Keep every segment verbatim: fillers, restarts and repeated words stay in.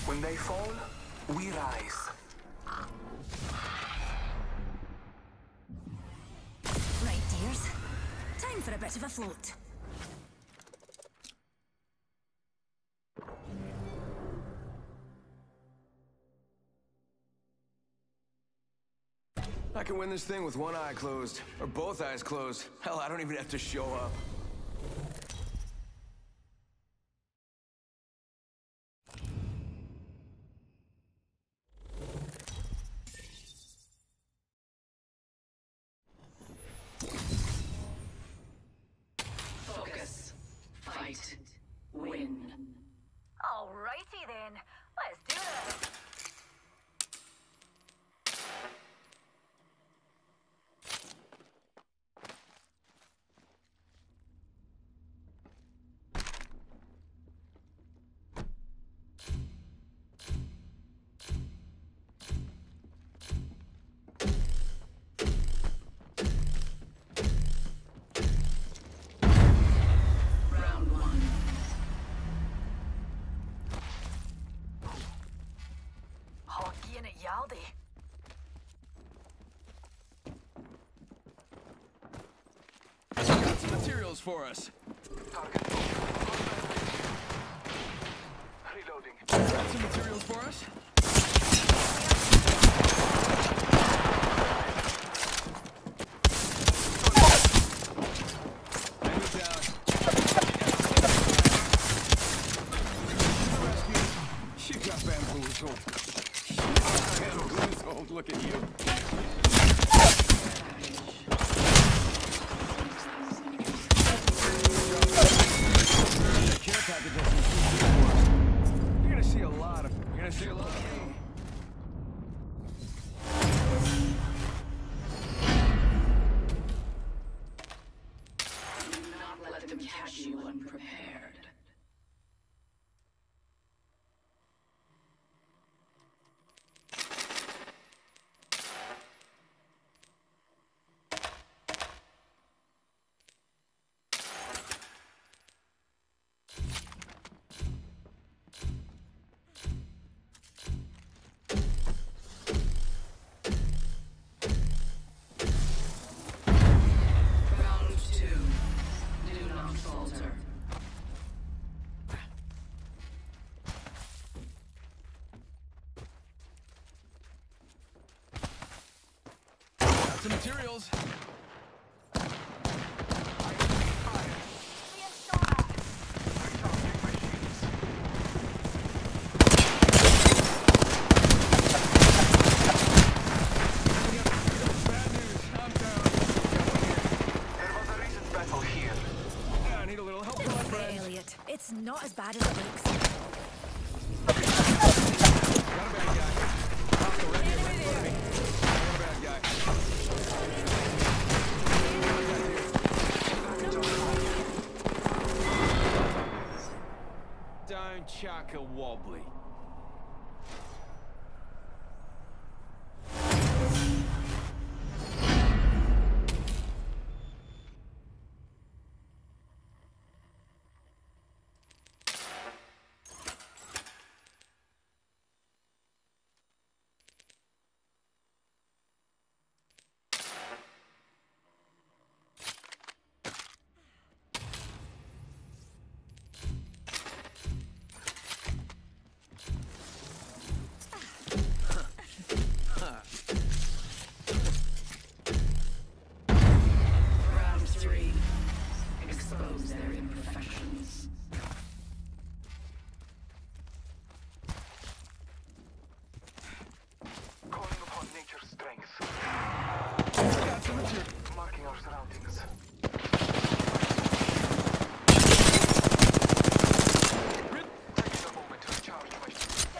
When they fall, we rise. Right, dears. Time for a bit of a float. I can win this thing with one eye closed, or both eyes closed. Hell, I don't even have to show up. Focus. Fight. Win. Alrighty then. Let's do this. Yaldi. Got some materials for us. Target. Reloading. Got some materials for us. Enemy down. You got bamboozled. Bamboozled. Look at you. You're gonna see a lot of. You're gonna see a lot of me. Do not let them catch you unprepared. Some materials. Elliot, it's not as bad as it looks. Got a bad guy. Off the record, right in front of me. Got a bad guy. Don't chuck a wobbly. Marking our surroundings. Taking a moment to recharge my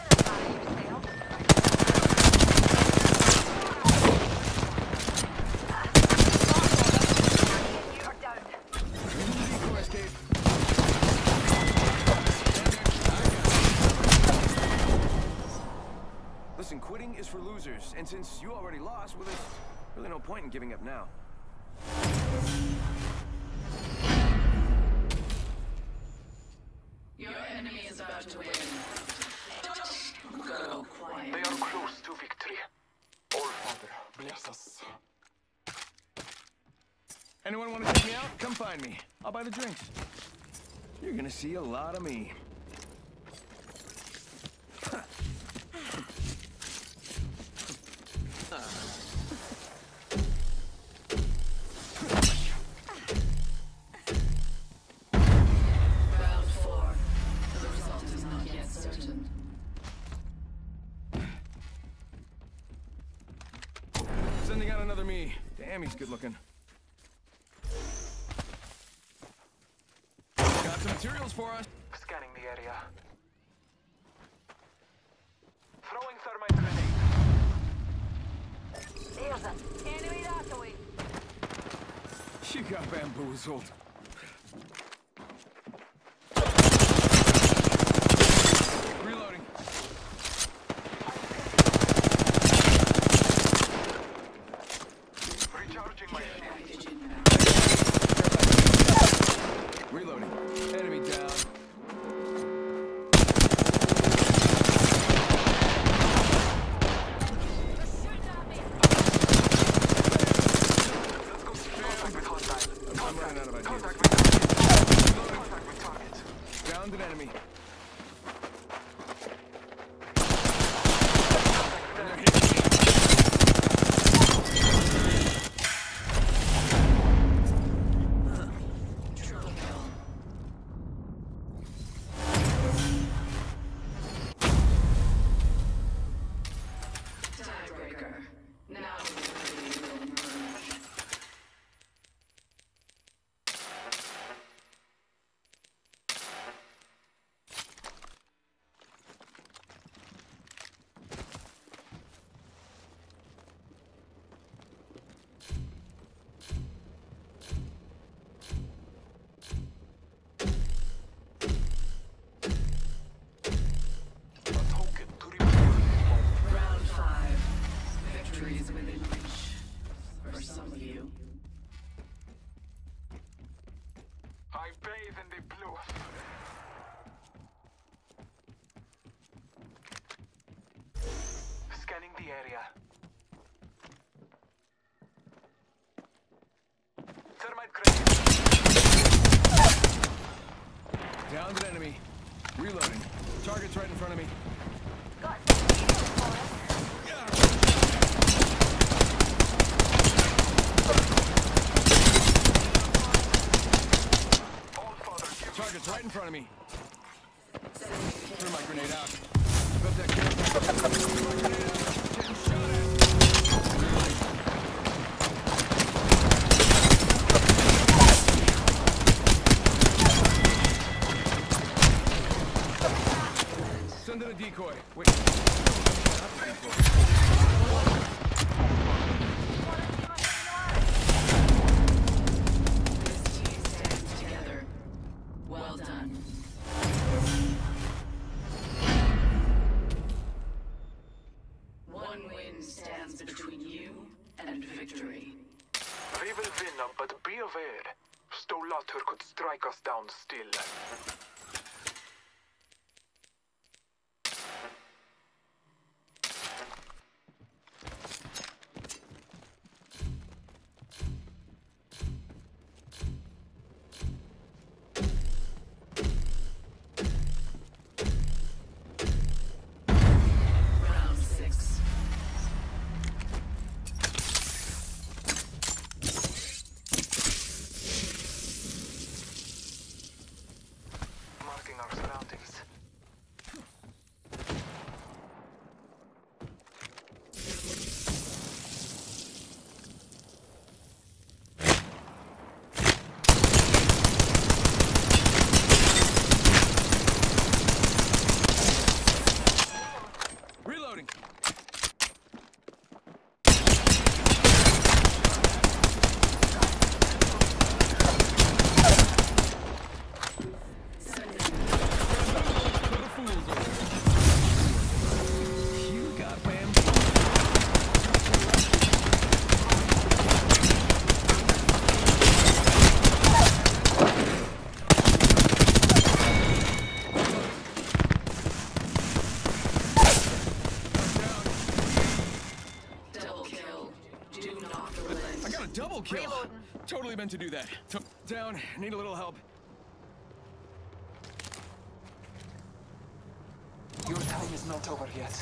Listen, quitting is for losers, and since you already lost, well, there's really no point in giving up now. Your enemy is about to win. Jesus. Anyone want to take me out? Come find me. I'll buy the drinks. You're gonna see a lot of me. Round four. The result is not yet certain. Sending out another me. Damn, he's good looking. Got some materials for us. Scanning the area. Throwing thermite grenade. There's an enemy that way. You got bamboozled. Reloading. Recharging my shield. Package inbound. Reloading. Enemy down. They're shooting at me. Let's go see contact with hostile. I'm running out of ideas. Contact with target. Contact with target. Downed an enemy. Triple kill. Tiebreaker. Now we will merge. A token to remember. Round five. Victory is within reach. For some of you. I bathe in the blue. Scanning the area. Thermite grenade. Downed an enemy. Reloading. Target's right in front of me. Got some people for us. All father give Target's right in front of me. Threw my grenade out. Got that kill. Threw my grenade out. Getting shot at. Reloading. Send in a decoy. Wait. Not the decoy. This team stands together. Well done. One win stands between you and victory. We will win, but be aware. Stolatur could strike us down still. Round six. kill. Reloading. Totally meant to do that. T- down. Need a little help. Your time is not over yet.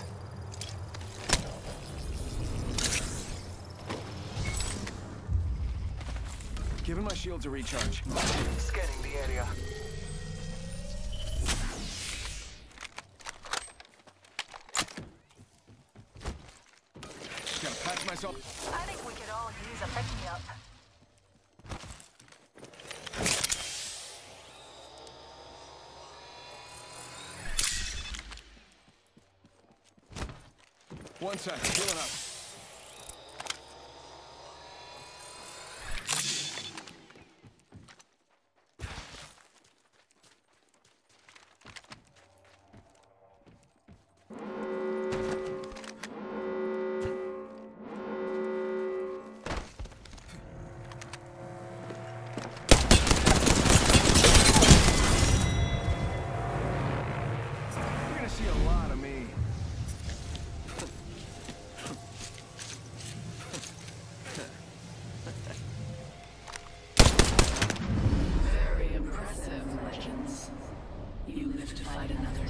Giving my shields a recharge. Scanning the area. Just gotta patch myself. I think we could all use a pick-me-up. One sec. Healing up. You're gonna see a lot of me. Very impressive, Legends. You live to fight another